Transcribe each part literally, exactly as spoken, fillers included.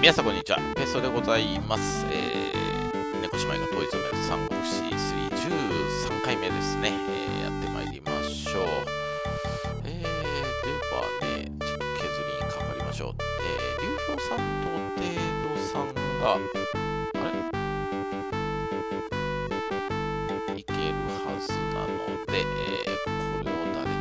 皆さんこんにちは、ペストでございます。えー、猫姉妹が統一を目指す三国志スリーじゅうさんかいめですね、えー、やってまいりましょう。えー、ではね、ちょっと削りにかかりましょう。えー、流氷さんと程度さんが、あれいけるはずなので、えー、これを誰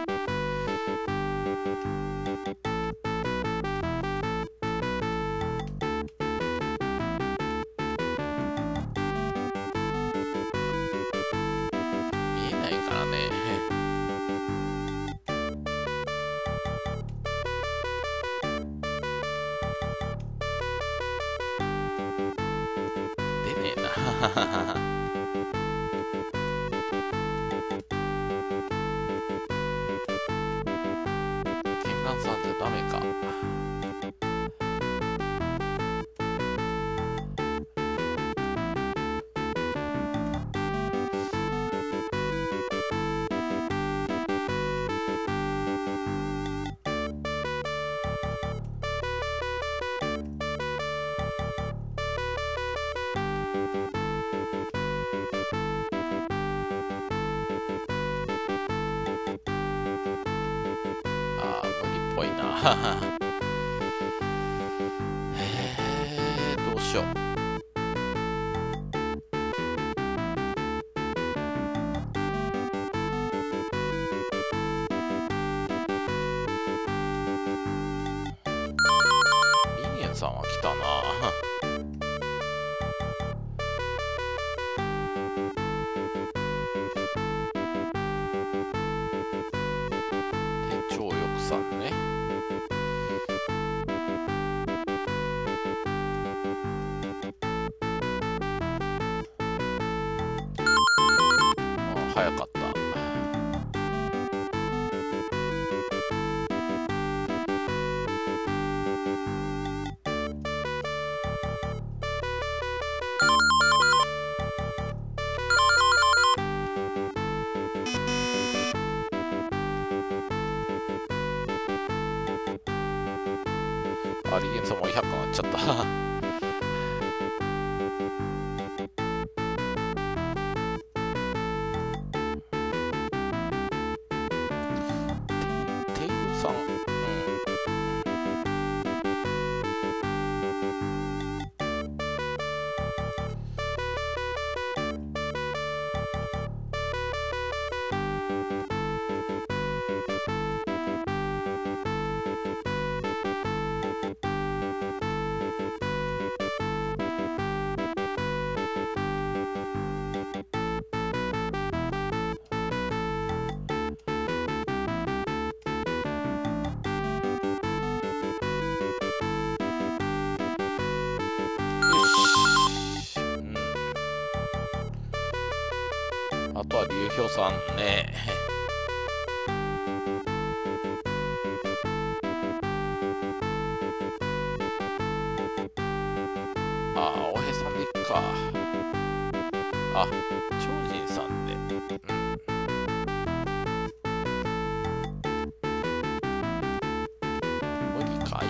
見えないからね。出ねえな。天眼さんじゃダメか。あー、無理っぽいな。えー、どうしよう。ミニエンさんは来たな。で、超翼さんね。あ、早かった。あ、リゲンさんもひゃっかなっちゃった。テイルさん、うん。あとは流氷さんね。ああ、おへさんでいっか。あ、超人さんで。うん。無理かい。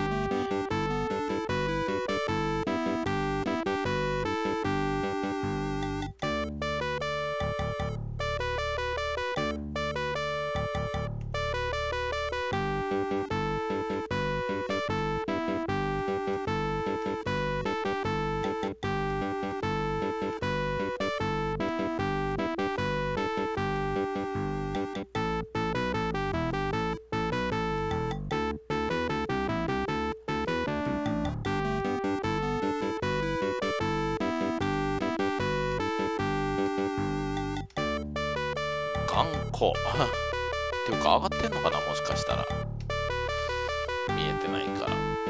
頑固。っていうか上がってんのかな、もしかしたら。見えてないから。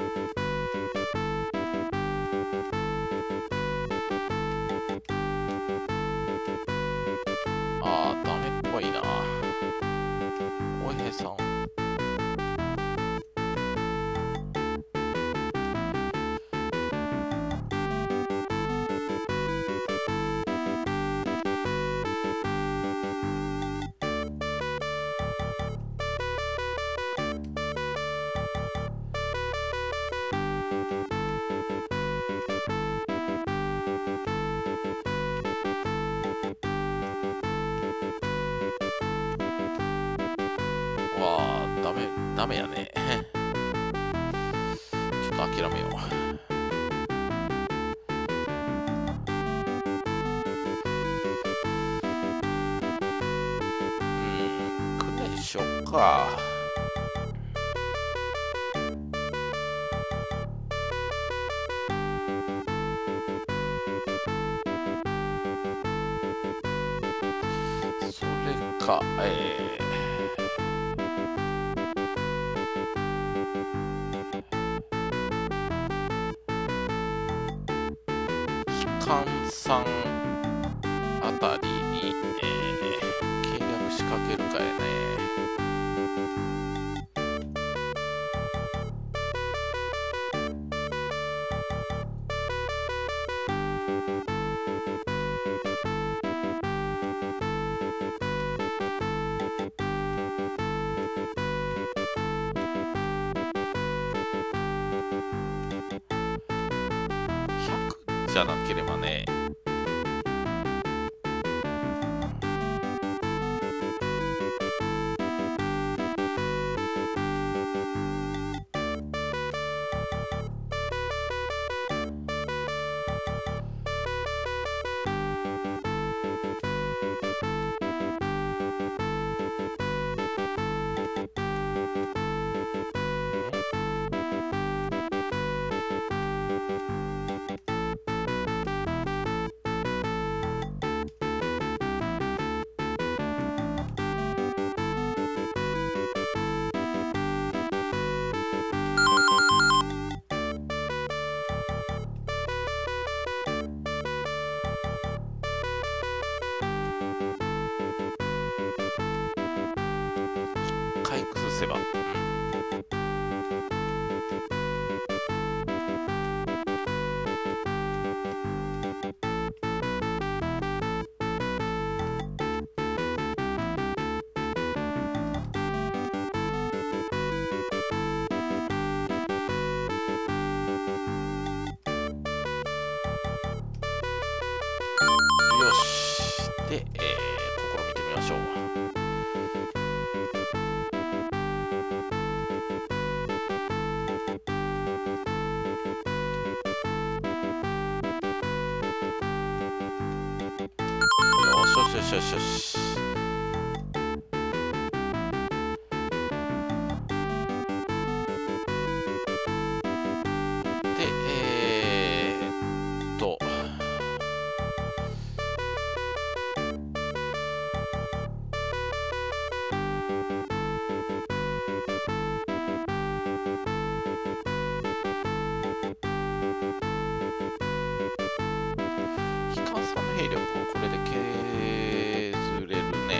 あー、ダメっぽいな。おへさん。 わあ、ダメ、ダメやね。ちょっと諦めよう。うん、訓練しよっか。それか、えー換算あたりに、えー、契約仕掛けるかやね。ひゃくじゃなければね。回崩せば、うん、よし。で、えー、試みてみましょう。よしよしよしよし。で、えーっと、機関さんの兵力をこれで削れるね。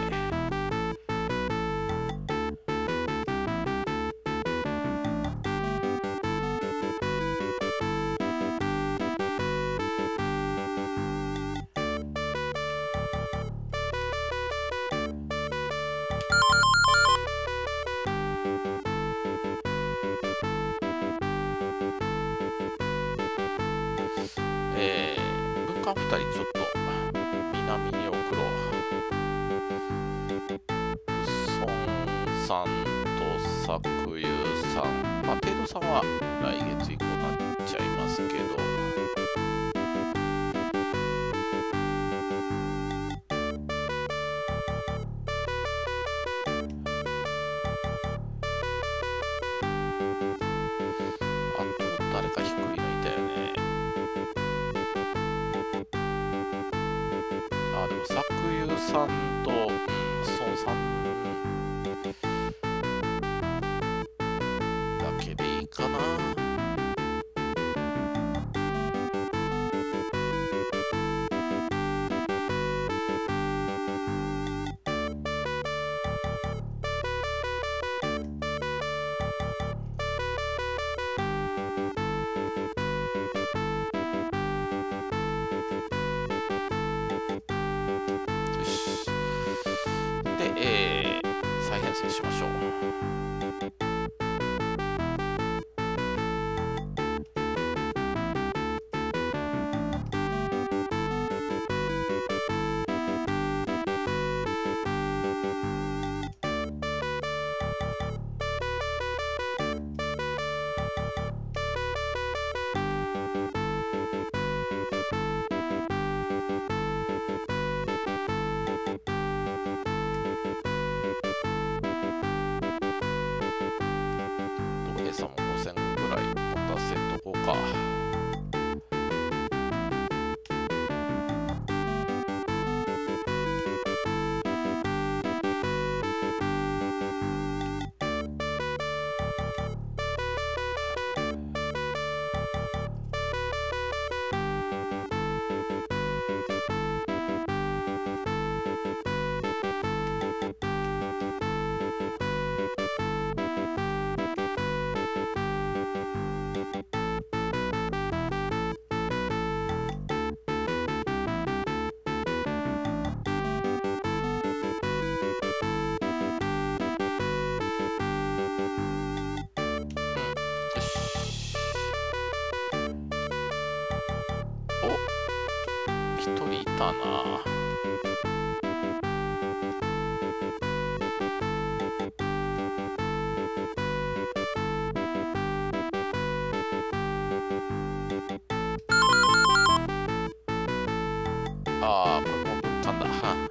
えー、文官ふたりちょっと南に送ろう。孫さんと作友さん、まあ程度さんは来月以降になっちゃいますけど、あと誰か低いのいたよね。あ、でも作友さんと、うん、孫さんだけでいいかな。よし。で、えー、再編成しましょう。 か。一人いたな。ああ、これも分担だ。は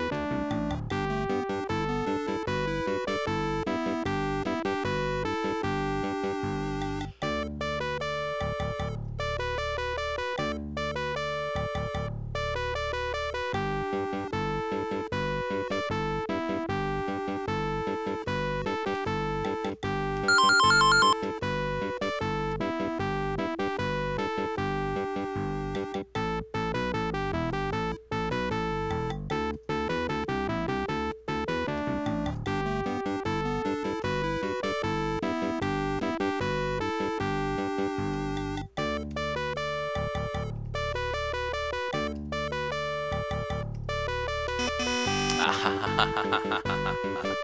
あはははははは。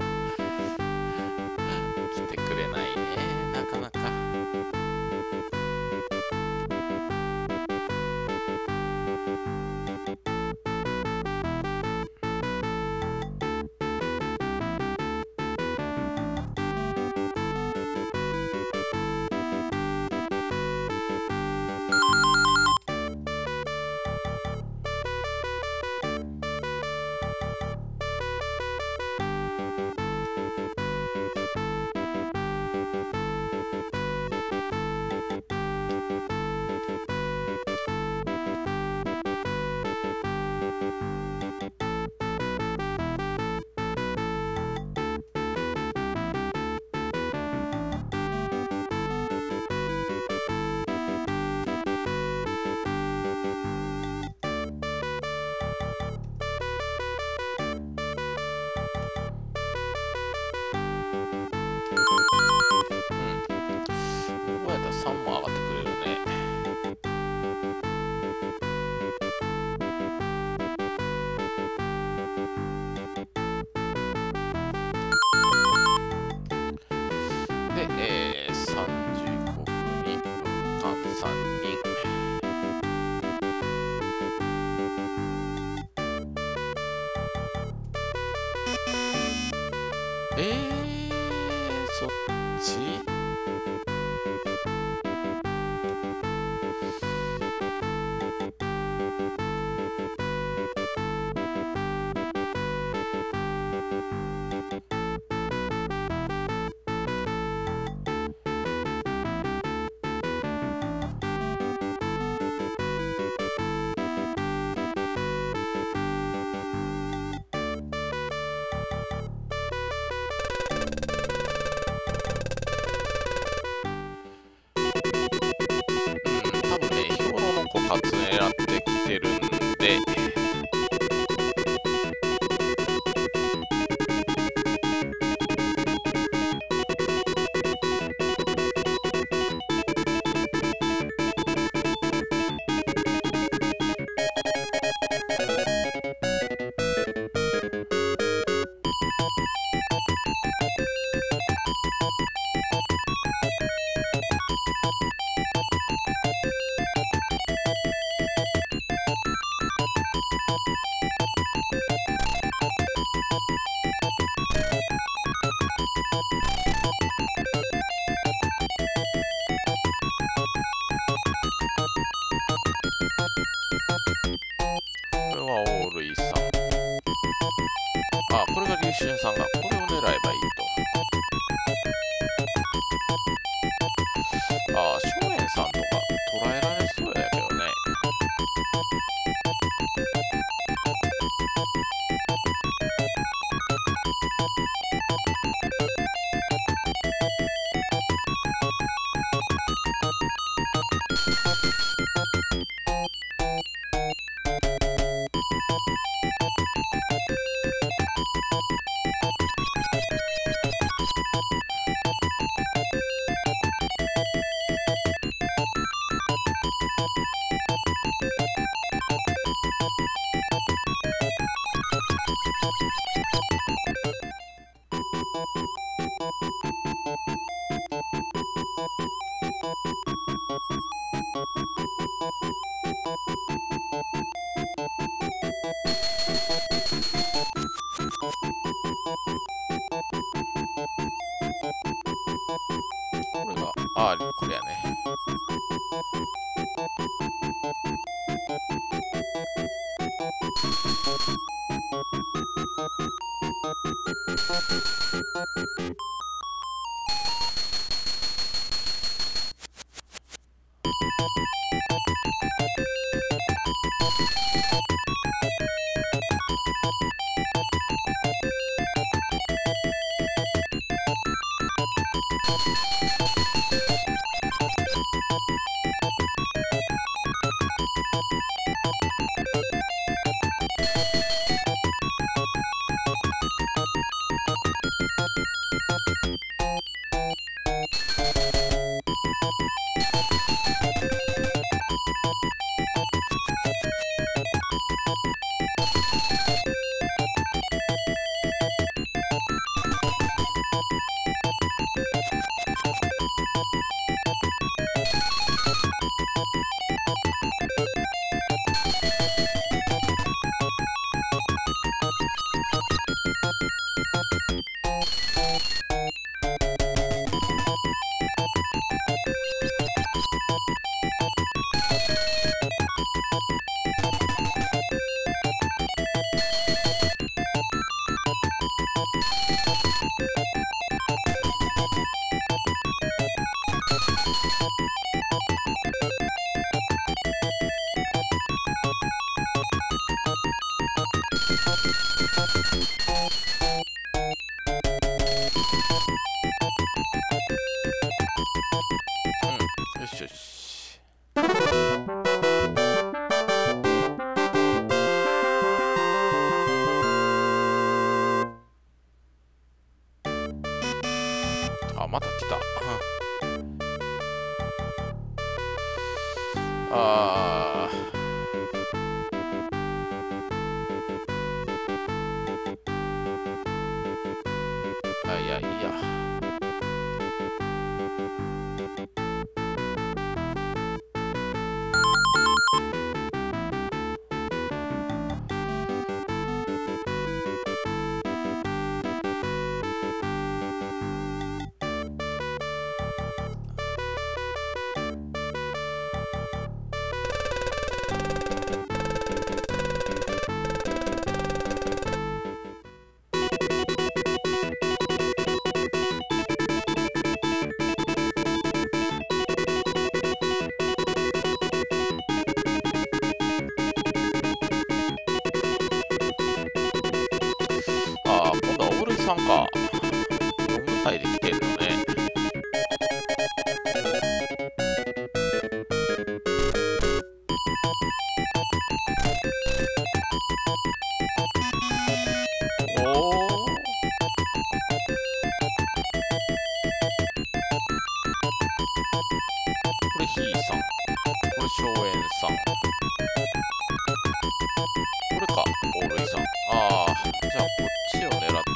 来てくれないね、なかなか。さんも上がってくれるね。で、えー、さんじゅうごふんに分間さんにん。えー、そっち狙ってきてるんで、これはオールイさん。あ、これが龍春さんが、これを狙えばいいと。あ、松園さんとか。 これが、ああ、これやね。うん、よしよし。あ、また来た。あー。あ、いや、いいや。あー、今度はオールイさんか。ロングサイで来てるのね。おー。これヒーさん。これ荘園さん。これか、オールイさん。ああ、じゃあこっちを狙っていくべき。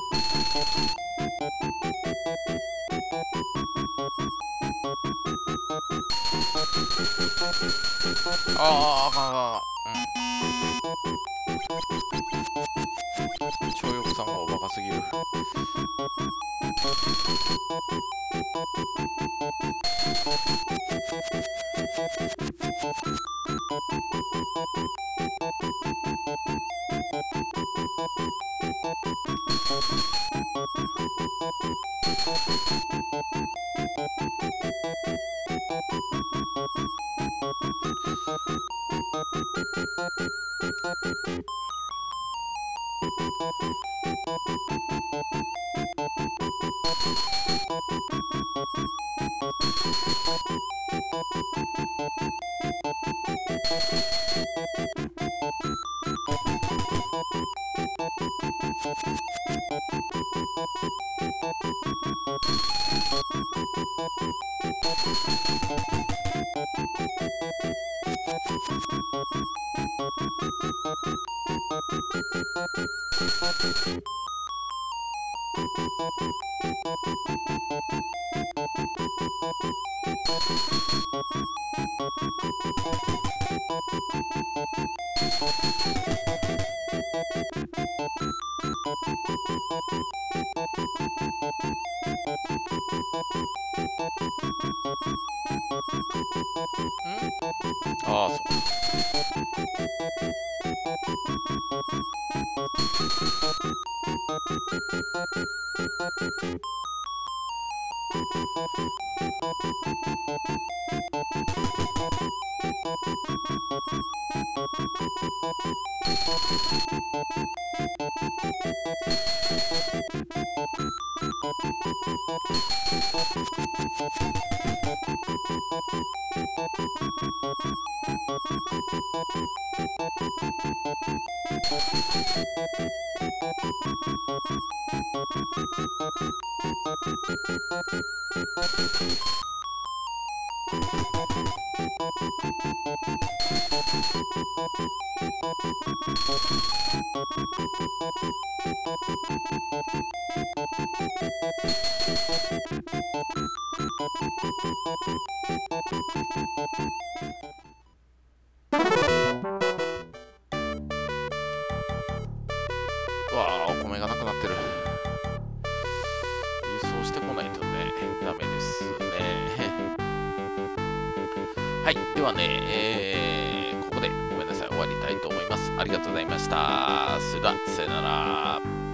ああ、あかんあかん。うん。超翼さんはおバカすぎる。ああ、そうか。うわあ、お米がなくなってる。輸送してこないとね、ダメですね。はい、ではね、えー、ここでごめんなさい、終わりたいと思います。ありがとうございました。それでは、さよなら。